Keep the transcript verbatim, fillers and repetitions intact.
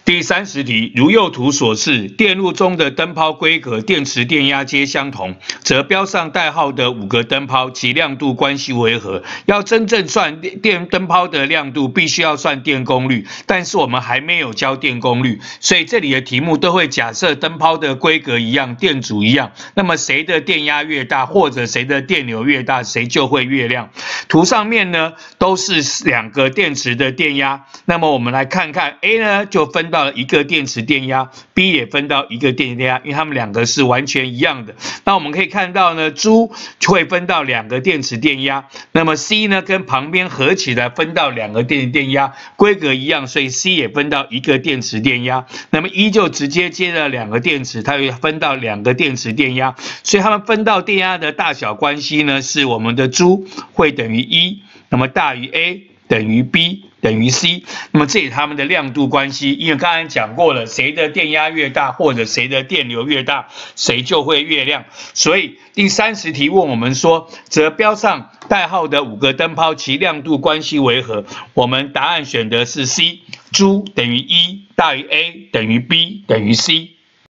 第三十题，如右图所示，电路中的灯泡规格、电池电压皆相同，则标上代号的五个灯泡，其亮度关系为何？要真正算电灯泡的亮度，必须要算电功率，但是我们还没有教电功率，所以这里的题目都会假设灯泡的规格一样，电阻一样，那么谁的电压越大，或者谁的电流越大，谁就会越亮。图上面呢都是两个电池的电压，那么我们来看看 A 呢就分到了一个电池电压 ，B 也分到一个电池电压，因为它们两个是完全一样的。那我们可以看到呢，猪会分到两个电池电压，那么 C 呢跟旁边合起来分到两个电池电压，规格一样，所以 C 也分到一个电池电压。那么 E 就直接接了两个电池，它会分到两个电池电压，所以它们分到电压的大小关系呢，是我们的猪会等于一，那么大于 A 等于 B 等于 C， 那么这是它们的亮度关系，因为刚才讲过了，谁的电压越大，或者谁的电流越大，谁就会越亮。所以第三十题问我们说，则标上代号的五个灯泡，其亮度关系为何？我们答案选的是 C， 猪等于一，大于 A 等于 B 等于 C。